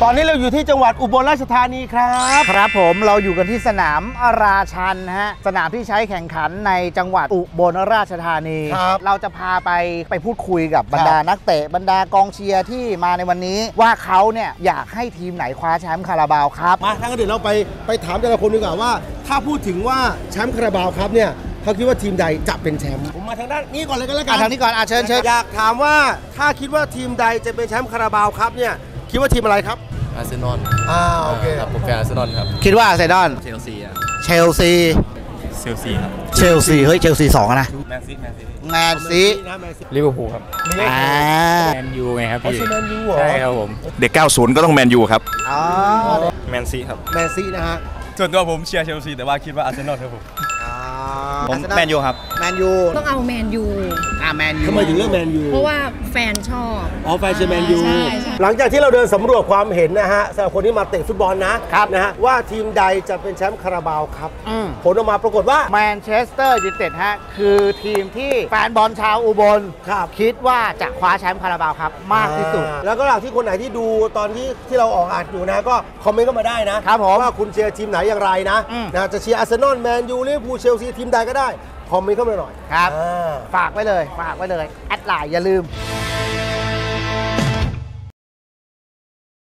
ตอนนี้เราอยู่ที่จังหวัดอุบลราชธานีครับครับผมเราอยู่กันที่สนามราชันฮะสนามที่ใช้แข่งขันในจังหวัดอุบลราชธานีเราจะพาไปพูดคุยกับบรรดานักเตะบรรดากองเชียร์ที่มาในวันนี้ว่าเขาเนี่ยอยากให้ทีมไหนคว้าแชมป์คาราบาวครับมาทางเดี๋ยวเราไปถามแต่ละคนดีกว่าว่าถ้าพูดถึงว่าแชมป์คาราบาวครับเนี่ยเขาคิดว่าทีมใดจะเป็นแชมป์ผมมาทางด้านนี้ก่อนเลยก็แล้วกันทางนี้ก่อนเชิญอยากถามว่าถ้าคิดว่าทีมใดจะเป็นแชมป์คาราบาวครับเนี่ยคิดว่าทีมอะไรครับอาร์เซนอลโอเคครับผมแฟนอาร์เซนอลครับคิดว่าอาร์เซนอลเชลซีครับเชลซีครับเชลซีเฮ้ยเชลซี2นะแมนซีลิเวอร์พูลครับแมนยูไงครับพี่ใช่ครับผมเด็ก90ก็ต้องแมนยูครับแมนซีครับแมนซีนะฮะส่วนตัวผมเชียร์เชลซีแต่ว่าคิดว่าอาร์เซนอลครับผมแมนยูครับแมนยูต้องเอาแมนยูแมนยูทำไมถึงเลือกแมนยูเพราะว่าแฟนชอบแฟนเชียร์แมนยูใช่หลังจากที่เราเดินสำรวจความเห็นนะฮะสำหรับคนที่มาเตะฟุตบอลนะครับนะฮะว่าทีมใดจะเป็นแชมป์คาราบาวครับผลออกมาปรากฏว่าแมนเชสเตอร์ยูไนเต็ดฮะคือทีมที่แฟนบอลชาวอุบลคิดว่าจะคว้าแชมป์คาราบาวครับมากที่สุดแล้วก็หลังที่คนไหนที่ดูตอนที่เราออกอากาศอยู่นะก็คอมเมนต์ก็มาได้นะครับผมว่าคุณเชียร์ทีมไหนอย่างไรนะจะเชียร์อาร์เซนอลแมนยูลิเวอร์พูลเชลซีทีมใดก็ได้คอมเมนต์เข้ามาหน่อยครับฝากไว้เลยแอดไลน์อย่าลืม